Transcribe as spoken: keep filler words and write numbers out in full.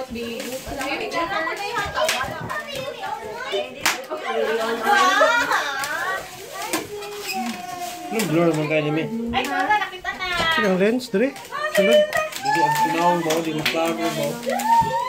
Ano blur naman kayo nimi? Ay, wala, nakita na. Sinang lens, dali. Sunod. Hindi ang sinawang mo, hindi mo klaro mo.